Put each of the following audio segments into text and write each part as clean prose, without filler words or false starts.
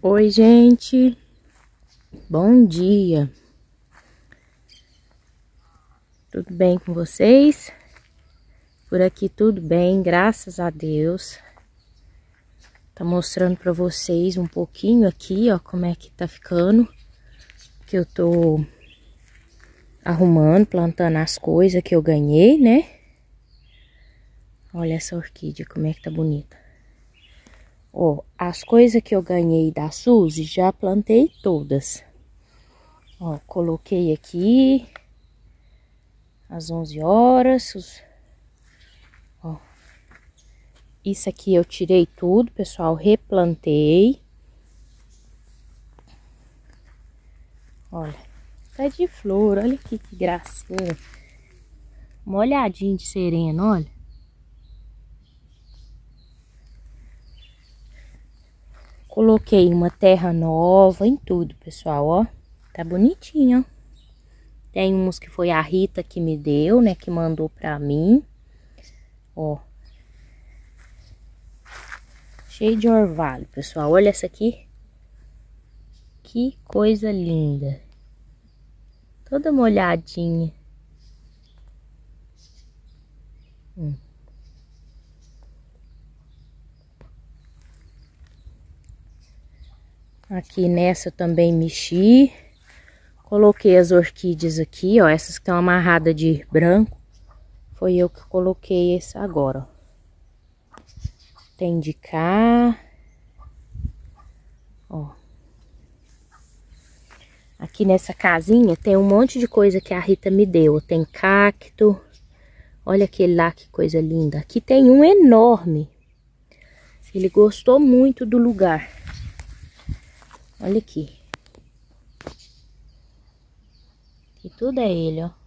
Oi, gente. Bom dia. Tudo bem com vocês? Por aqui tudo bem, graças a Deus. Tá mostrando pra vocês um pouquinho aqui, ó, como é que tá ficando. Que eu tô arrumando, plantando as coisas que eu ganhei, né? Olha essa orquídea, como é que tá bonita. Ó, as coisas que eu ganhei da Suzy, já plantei todas. Ó, coloquei aqui às 11 horas. Ó, isso aqui eu tirei tudo, pessoal, replantei. Olha, tá de flor, olha aqui que gracinha. Uma olhadinha de sereno, olha. Coloquei uma terra nova em tudo, pessoal, ó. Tá bonitinho, ó. Tem uns que foi a Rita que me deu, né, que mandou pra mim. Ó. Cheio de orvalho, pessoal. Olha essa aqui. Que coisa linda. Toda molhadinha. Aqui nessa eu também mexi. Coloquei as orquídeas aqui, ó. Essas que estão amarradas de branco. Foi eu que coloquei esse agora, ó. Tem de cá. Ó. Aqui nessa casinha tem um monte de coisa que a Rita me deu. Tem cacto. Olha aquele lá, que coisa linda. Aqui tem um enorme. Ele gostou muito do lugar. Olha aqui. E tudo é ele, ó.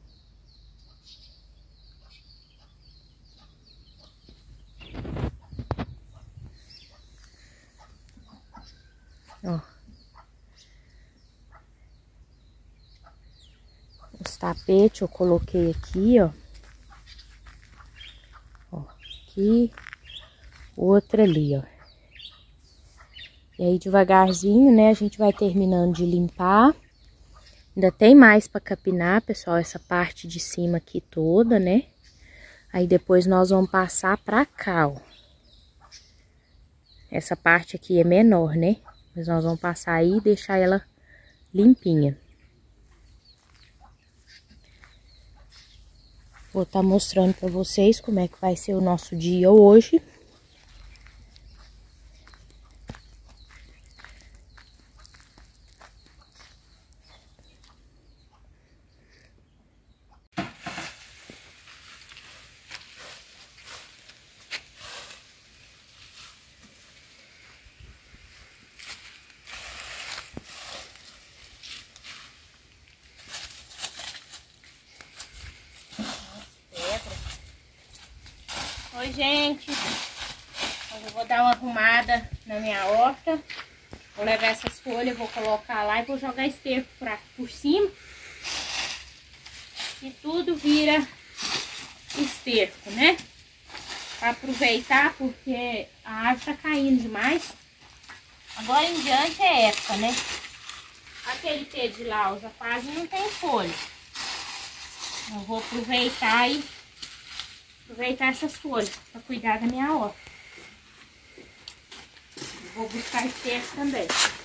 Ó. Os tapetes eu coloquei aqui, ó. Ó, aqui. Outra ali, ó. E aí devagarzinho, né, a gente vai terminando de limpar. Ainda tem mais pra capinar, pessoal, essa parte de cima aqui toda, né? Aí depois nós vamos passar pra cá, ó. Essa parte aqui é menor, né? Mas nós vamos passar aí e deixar ela limpinha. Vou estar mostrando pra vocês como é que vai ser o nosso dia hoje. Oi, gente. Hoje eu vou dar uma arrumada na minha horta. Vou levar essas folhas, vou colocar lá e vou jogar esterco por cima. E tudo vira esterco, né? Pra aproveitar, porque a árvore tá caindo demais. Agora em diante é época, né? Aquele pé de lausa quase não tem folha. Eu vou aproveitar essas folhas para cuidar da minha horta. Vou buscar esterco também.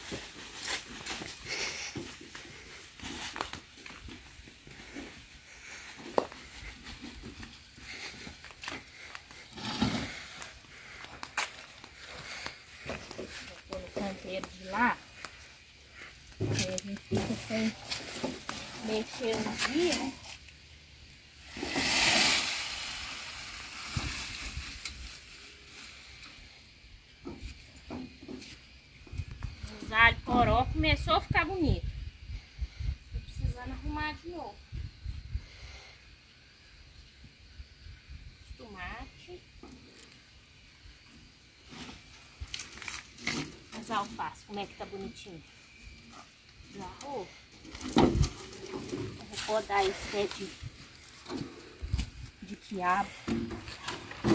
Vou pôr no canteiro de lá. Aí a gente fica sem mexer um dia, né? Alho poró começou a ficar bonito. Tô precisando arrumar de novo. Tomate. As alfaces, como é que tá bonitinho. Já arrou. Vou podar esse pé de quiabo.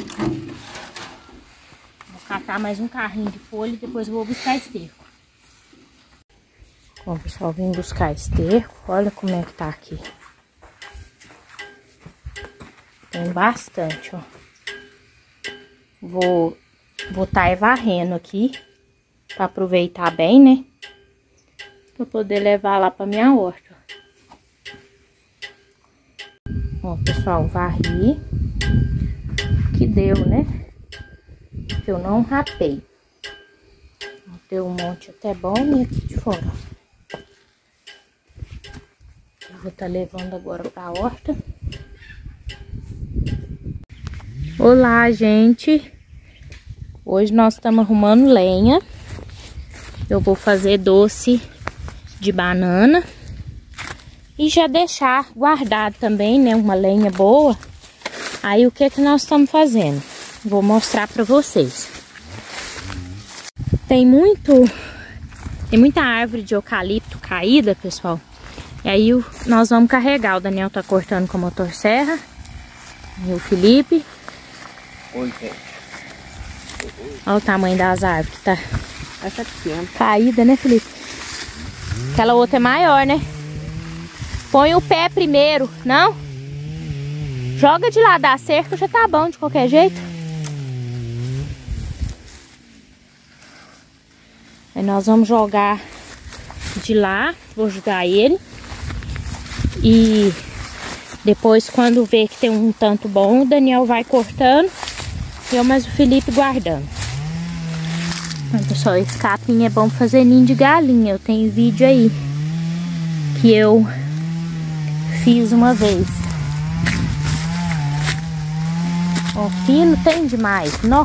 Vou catar mais um carrinho de folha e depois eu vou buscar esterco. Bom, pessoal, vim buscar esterco. Olha como é que tá aqui. Tem bastante, ó. Vou tá varrendo aqui. Pra aproveitar bem, né? Pra poder levar lá pra minha horta. Ó, pessoal, varri. Que deu, né? Que eu não rapei. Deu um monte até bom e aqui de fora. Eu vou estar levando agora para a horta. Olá, gente. Hoje nós estamos arrumando lenha. Eu vou fazer doce de banana. E já deixar guardado também, né? Uma lenha boa. Aí o que nós estamos fazendo? Vou mostrar para vocês. Tem muita árvore de eucalipto caída, pessoal. E aí nós vamos carregar. O Daniel tá cortando com a motosserra. E o Felipe. Oi, gente. Olha o tamanho das árvores que tá caída, né, Felipe? Aquela outra é maior, né? Põe o pé primeiro, não? Joga de lá da cerca, já tá bom de qualquer jeito. Aí nós vamos jogar de lá, vou jogar ele. E depois, quando ver que tem um tanto bom, o Daniel vai cortando. Eu mais o Felipe guardando. Então, pessoal, esse capim é bom fazer ninho de galinha. Eu tenho vídeo aí que eu fiz uma vez. Ó, fino tem demais, não?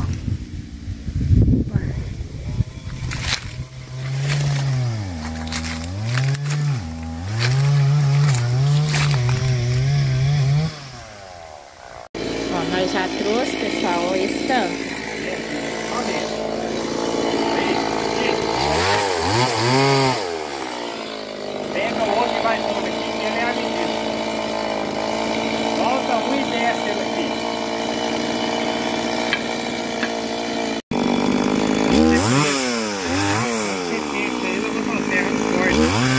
Nós já trouxe, pessoal, ó, esse tanto. Pega o outro e vai pondo aqui, que ele é a medida. Volta 1 e desce ele aqui. Esse aí eu vou fazer um corte.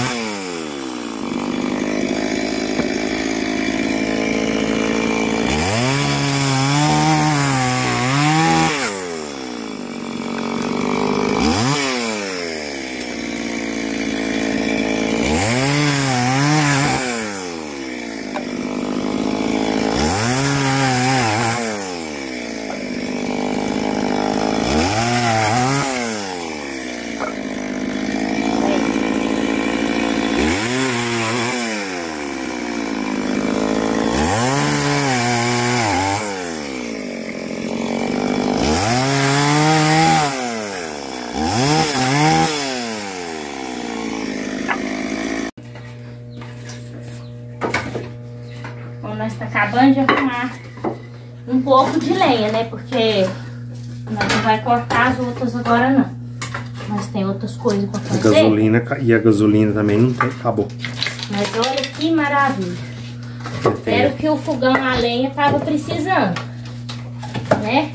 Nós tá acabando de arrumar um pouco de lenha, né? Porque nós não vai cortar as outras agora, não. Mas tem outras coisas pra fazer. A gasolina também não tem, acabou. Mas olha que maravilha. Era o que o fogão a lenha tava precisando, né?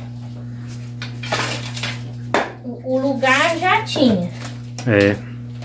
O lugar já tinha. É.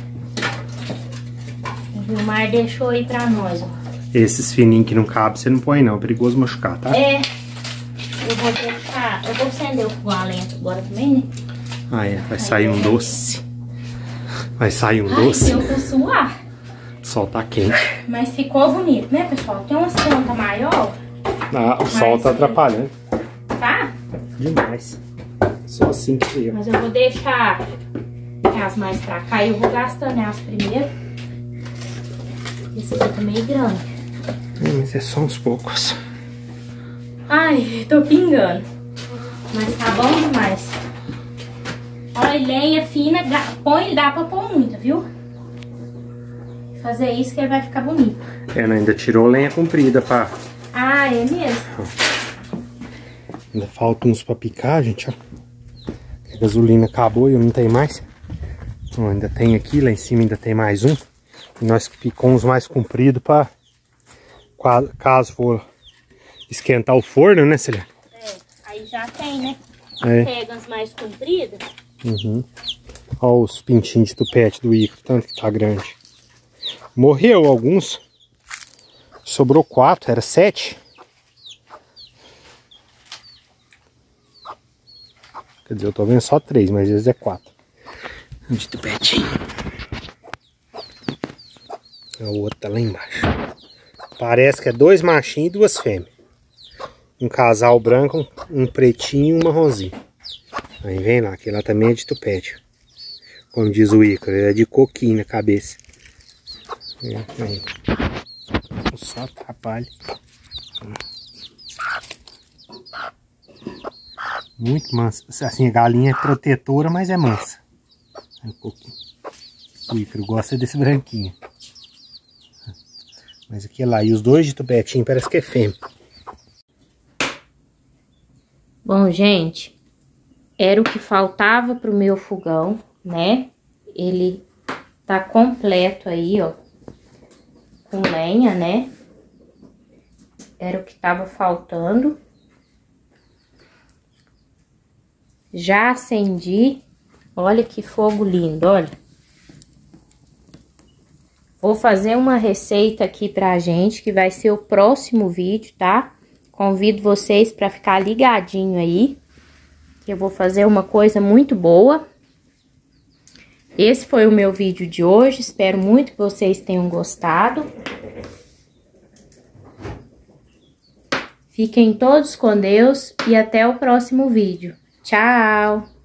O Vilmar deixou aí pra nós, ó. Esses fininhos que não cabem, você não põe não, é perigoso machucar, tá? É, eu vou deixar, eu vou acender o fogão a lenha agora também, né? Ah, é, vai sair um doce. Vai sair um doce. Eu vou suar. O sol tá quente. Mas ficou bonito, né, pessoal? Tem umas pontas maior. Ah, o sol tá atrapalhando. Tá? Demais. Só assim que eu. Mas eu vou deixar as mais pra cá e eu vou gastando elas primeiro. Esse aqui tá meio grande. Mas é só uns poucos. Ai, tô pingando. Mas tá bom demais. Olha, lenha fina, põe, dá pra pôr muita, viu? Fazer isso que ele vai ficar bonito. É, ainda tirou lenha comprida, pá. Ah, é mesmo? Ainda falta uns pra picar, gente, ó. A gasolina acabou e eu não tenho mais. Então, ainda tem aqui, lá em cima ainda tem mais um. E nós picamos uns mais compridos pra... Caso for esquentar o forno, né, Celiane? É, aí já tem, né? É. Pega as mais compridas. Uhum. Olha os pintinhos de tupete do Ícaro, tanto que tá grande. Morreu alguns. Sobrou 4, era 7. Quer dizer, eu tô vendo só 3, mas às vezes é 4. De tupetinho. O outro tá lá embaixo. Parece que é 2 machinhos e 2 fêmeas. Um casal branco, um pretinho e um marronzinho. Aí vem lá, aquele lá também é de tupete. Como diz o Ícaro, ele é de coquinho na cabeça. Aí. Só atrapalha. Muito mansa. Assim, a galinha é protetora, mas é mansa. Um pouquinho. O Ícaro gosta desse branquinho. Mas aqui é lá. E os 2 de tupetinho parece que é fêmea. Bom, gente, era o que faltava pro meu fogão, né? Ele tá completo aí, ó, com lenha, né? Era o que tava faltando. Já acendi. Olha que fogo lindo, olha. Vou fazer uma receita aqui pra gente, que vai ser o próximo vídeo, tá? Convido vocês para ficar ligadinho aí, que eu vou fazer uma coisa muito boa. Esse foi o meu vídeo de hoje, espero muito que vocês tenham gostado. Fiquem todos com Deus e até o próximo vídeo. Tchau!